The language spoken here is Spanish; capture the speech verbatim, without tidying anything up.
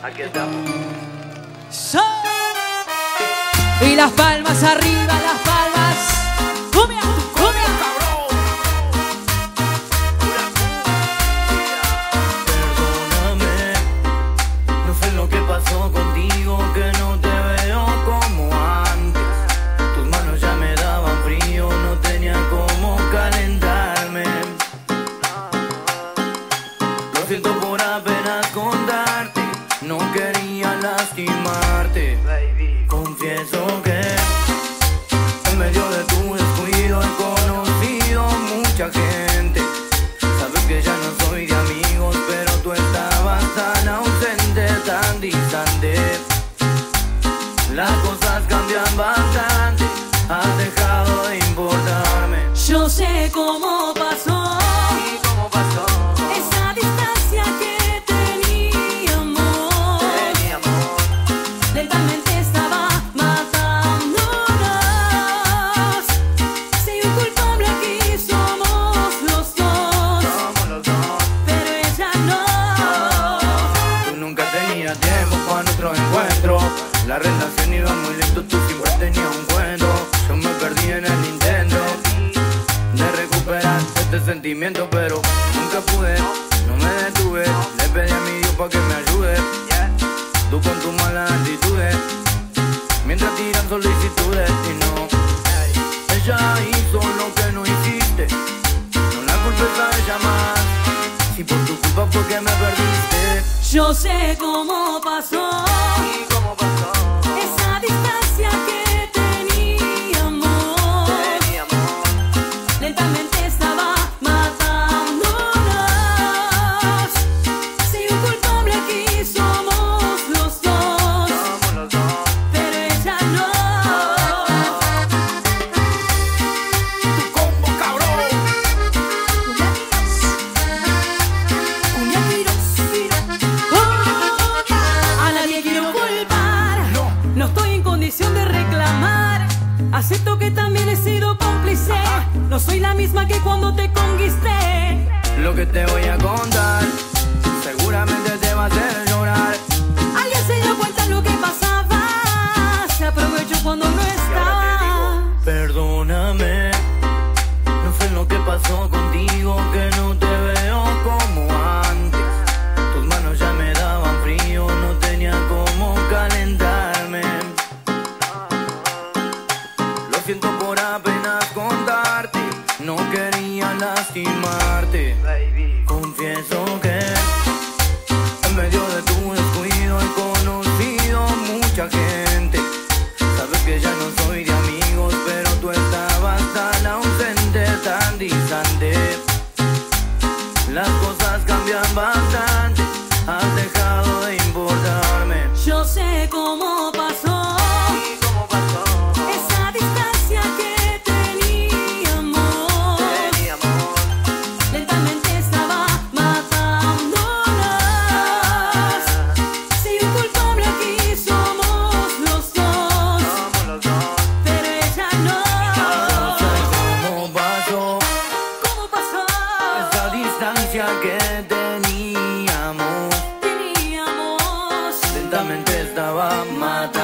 Aquí estamos. So. Y las palmas arriba, las palmas. ¡Cumbia! ¡Cumbia! Perdóname, no sé lo que pasó contigo, que no te veo como antes. Tus manos ya me daban frío, no tenía cómo calentarme. Lo siento por apenas contarte, no quería lastimarte. Confieso que en medio de tu descuido he conocido mucha gente. Sabes que ya no soy de amigos, pero tú estabas tan ausente, tan distante. Las cosas cambian bastante, has dejado de importarme. Yo sé cómo pasó. ¿Y cómo pasó? Esa distancia que teníamos. Teníamos. Lentamente estaba matándonos. Si un culpable aquí somos los dos. Somos los dos. Pero ella no. Tú nunca tenías tiempo para nuestro encuentro. La relación iba muy lento, tú siempre tenías un cuento. Yo me perdí en el intento de recuperar este sentimiento, pero nunca pude, no me detuve. Le pedí a mi Dios pa' que me ayude. Tú con tus malas actitudes, mientras tiran solicitudes y no. Ella hizo lo que no hiciste, no la culpes a ella más. Si por tu culpa fue que me perdiste. Yo sé cómo pasó. ¿Y cómo pasó? Esa distancia que teníamos. Teníamos. Lentamente estaba matándonos. Si un culpable aquí somos los dos. Somos los dos. Pero ella no. Tu combo, cabrón. Oh, a nadie quiero culpar. No. No estoy en condición de reclamar. Acepto que también he sido cómplice. No soy la misma que cuando te conquisté. Lo que te voy a contar seguramente te va a hacer llorar. Alguien se dio cuenta lo que pasaba. Se aprovechó cuando no estaba. Perdóname, no sé lo que pasó contigo, que no te veo como antes. Tus manos ya me daban frío, no tenía cómo calentarme. Lo siento por apenas contarte, no quería lastimarte. Confieso que en medio de tu descuido he conocido mucha gente. Sabes que ya no soy de amigos, pero tú estabas tan ausente, tan distante. Las cosas cambian bastante, has dejado de importarme. Yo sé cómo pasó. ¿Y cómo pasó? Esa distancia que teníamos. Teníamos. Lentamente estaba matándonos. Si un culpable aquí somos los dos. Somos los dos. Pero ella no. ¿Cómo pasó? ¿Cómo pasó? Esa distancia que teníamos, Teníamos. lentamente estaba matando.